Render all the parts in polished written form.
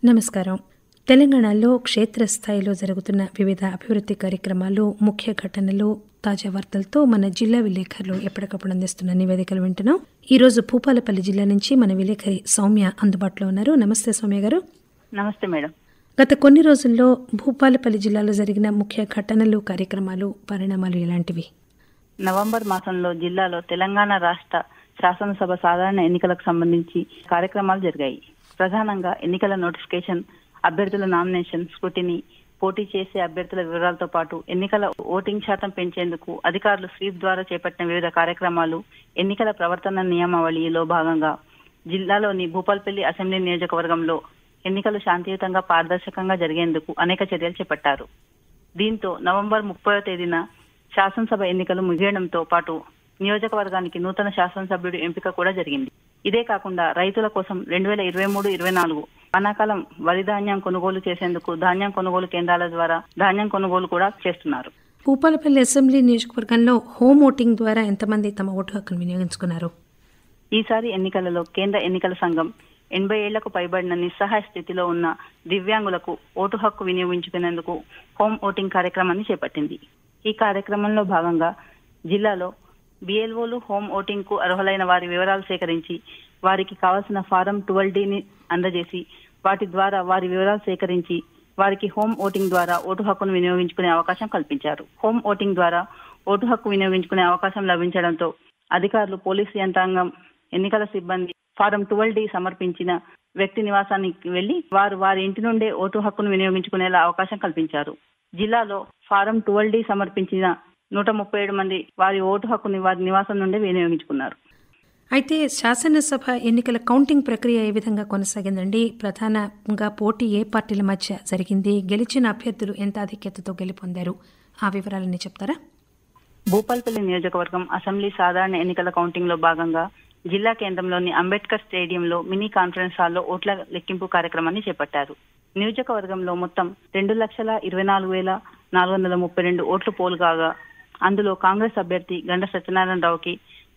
నమస్కారం. తెలంగాణలో క్షేత్రస్థాయిలో జరుగుతున్న వివిధ అభివృద్ధి కార్యక్రమాలు, ముఖ్య ఘటనలు, తాజా వార్తలతో మన జిల్లా విలేకరులు ఎప్పటికప్పుడు అందిస్తున్న నివేదికలు వింటున్నాం. ఈరోజు భూపాలపల్లి జిల్లా నుంచి మన విలేకరి సౌమ్య అందుబాటులో ఉన్నారు. నమస్తే సౌమ్య గారు. నమస్తే మేడం. గత కొన్ని రోజుల్లో భూపాలపల్లి జిల్లాలో జరిగిన ముఖ్య ఘటనలు, కార్యక్రమాలు, పరిణామాలు ఎలాంటివి? నవంబర్ మాసంలో జిల్లాలో తెలంగాణ రాష్ట్ర శాసనసభ సాధారణ ఎన్నికలకు సంబంధించి కార్యక్రమాలు జరిగాయి. ప్రధానంగా ఎన్నికల నోటిఫికేషన్, అభ్యర్థుల నామినేషన్, స్క్రూటినీ, పోటీ చేసే అభ్యర్థుల వివరాలతో పాటు ఎన్నికల ఓటింగ్ శాతం పెంచేందుకు అధికారులు స్వీప్ ద్వారా చేపట్టిన వివిధ కార్యక్రమాలు, ఎన్నికల ప్రవర్తన నియమావళిలో భాగంగా జిల్లాలోని భూపాలపల్లి అసెంబ్లీ నియోజకవర్గంలో ఎన్నికలు శాంతియుతంగా, పారదర్శకంగా జరిగేందుకు అనేక చర్యలు చేపట్టారు. దీంతో నవంబర్ 30వ తేదీన శాసనసభ ఎన్నికలు ముగియడంతో పాటు నియోజకవర్గానికి నూతన శాసనసభ్యుడి ఎంపిక కూడా జరిగింది. ఇదే కాకుండా రైతుల కోసం 2023-24 వానాకాలం వరి ధాన్యం కొనుగోలు చేసేందుకు ధాన్యం కొనుగోలు కేంద్రాల ద్వారా ధాన్యం కొనుగోలు కూడా చేస్తున్నారు. భూపాలపల్లి అసెంబ్లీ నియోజకవర్గంలో హోమ్ ఓటింగ్ ద్వారా ఎంతమంది తమ ఓటు హక్కును వినియోగించుకున్నారు? ఈసారి ఎన్నికలలో కేంద్ర ఎన్నికల సంఘం 80 ఏళ్లకు పైబడిన నిస్సహాయ స్థితిలో ఉన్న దివ్యాంగులకు ఓటు హక్కు వినియోగించుకునేందుకు హోమ్ ఓటింగ్ కార్యక్రమాన్ని చేపట్టింది. ఈ కార్యక్రమంలో భాగంగా జిల్లాలో బిఎల్ఓలు హోమ్ ఓటింగ్ కు అర్హులైన వారి వివరాలు సేకరించి వారికి కావాల్సిన ఫారం 12ని అందజేసి వాటి ద్వారా వారి వివరాలు సేకరించి వారికి హోమ్ ఓటింగ్ ద్వారా ఓటు హక్కును వినియోగించుకునే అవకాశం కల్పించారు. హోమ్ ఓటింగ్ ద్వారా ఓటు హక్కు వినియోగించుకునే అవకాశం లభించడంతో అధికారులు, పోలీసు యంత్రాంగం, ఎన్నికల సిబ్బంది ఫారం 12D సమర్పించిన వ్యక్తి నివాసానికి వెళ్లి వారి ఇంటి నుండే ఓటు హక్కును వినియోగించుకునేలా అవకాశం కల్పించారు. జిల్లాలో ఫారం 12D సమర్పించిన 137 మంది వారి ఓటు హక్కుని వారి నివాసం నుండి వినియోగించుకున్నారు. అయితే శాసనసభ ఎన్నికల కౌంటింగ్ ప్రక్రియ ఏ విధంగా కొనసాగిందండి? ప్రధానంగా పోటీ ఏ పార్టీల మధ్య జరిగింది? గెలిచిన అభ్యర్థులు ఎంత ఆధిక్యతతో గెలుపొందారు? ఆ వివరాలన్నీ చెప్తారా? భూపాలపల్లి నియోజకవర్గం అసెంబ్లీ సాధారణ ఎన్నికల కౌంటింగ్ లో భాగంగా జిల్లా కేంద్రంలోని అంబేద్కర్ స్టేడియంలో మినీ కాన్ఫరెన్స్ హాల్లో ఓట్ల లెక్కింపు కార్యక్రమాన్ని చేపట్టారు. నియోజకవర్గంలో మొత్తం 2,24,432 ఓట్లు పోలు కాగా అందులో కాంగ్రెస్ అభ్యర్థి గండ సత్యనారాయణరావుకి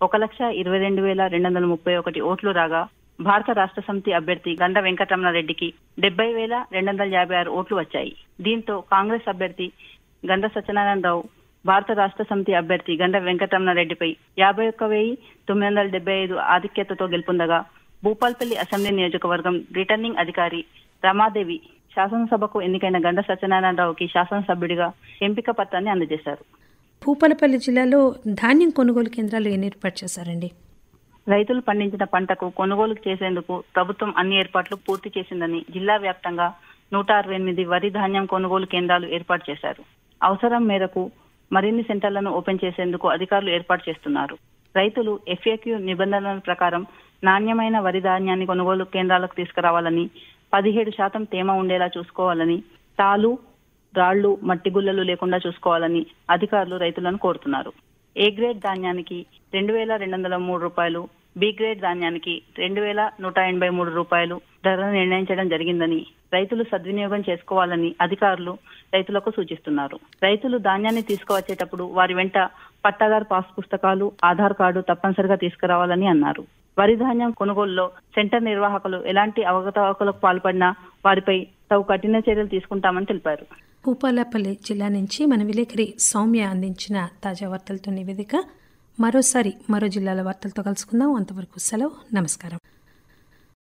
1,22,231 ఓట్లు రాగా భారత రాష్ట్ర సమితి అభ్యర్థి గండ వెంకటరమణారెడ్డికి 70,256 ఓట్లు వచ్చాయి. దీంతో కాంగ్రెస్ అభ్యర్థి గండ సత్యనారాయణరావు భారత రాష్ట్ర సమితి అభ్యర్థి గండ వెంకటరమణారెడ్డిపై 51,975 ఆధిక్యతతో గెలుపొందగా భూపాలపల్లి అసెంబ్లీ నియోజకవర్గం రిటర్నింగ్ అధికారి రమాదేవి శాసనసభకు ఎన్నికైన గండ సత్యనారాయణరావుకి శాసనసభ్యుడిగా ఎంపిక పత్రాన్ని అందజేశారు. భూపాలపల్లి జిల్లాలో ధాన్యం కొనుగోలు కేంద్రాలు ఎన్ని ఏర్పాటు చేశారండి? రైతులు పండించిన పంటకు కొనుగోలు చేసేందుకు ప్రభుత్వం అన్ని ఏర్పాట్లు పూర్తి చేసిందని జిల్లా వ్యాప్తంగా 168 వరి ధాన్యం కొనుగోలు కేంద్రాలు ఏర్పాటు చేశారు. అవసరం మేరకు మరిన్ని సెంటర్లను ఓపెన్ చేసేందుకు అధికారులు ఏర్పాటు చేస్తున్నారు. రైతులు FAQ నిబంధనల ప్రకారం నాణ్యమైన వరి ధాన్యాన్ని కొనుగోలు కేంద్రాలకు తీసుకురావాలని, 17% తేమ ఉండేలా చూసుకోవాలని, తాలు, రాళ్లు, మట్టి గుల్లలు లేకుండా చూసుకోవాలని అధికారులు రైతులను కోరుతున్నారు. A గ్రేడ్ ధాన్యానికి 2,203 రూపాయలు, B గ్రేడ్ ధాన్యానికి 2,183 రూపాయలు ధరను నిర్ణయించడం జరిగిందని రైతులు సద్వినియోగం చేసుకోవాలని అధికారులు రైతులకు సూచిస్తున్నారు. రైతులు ధాన్యాన్ని తీసుకువచ్చేటప్పుడు వారి వెంట పట్టాదారు పాస్ పుస్తకాలు, ఆధార్ కార్డు తప్పనిసరిగా తీసుకురావాలని అన్నారు. వరి ధాన్యం కొనుగోలులో సెంటర్ నిర్వాహకులు ఎలాంటి అవకతవకలకు పాల్పడినా వారిపై తగు కఠిన చర్యలు తీసుకుంటామని తెలిపారు. భూపాలపల్లి జిల్లా నుంచి మన విలేకరి సౌమ్య అందించిన తాజా వార్తలతో నివేదిక. మరో జిల్లాల వార్తలతో కలుసుకుందాం. అంతవరకు సెలవు. నమస్కారం.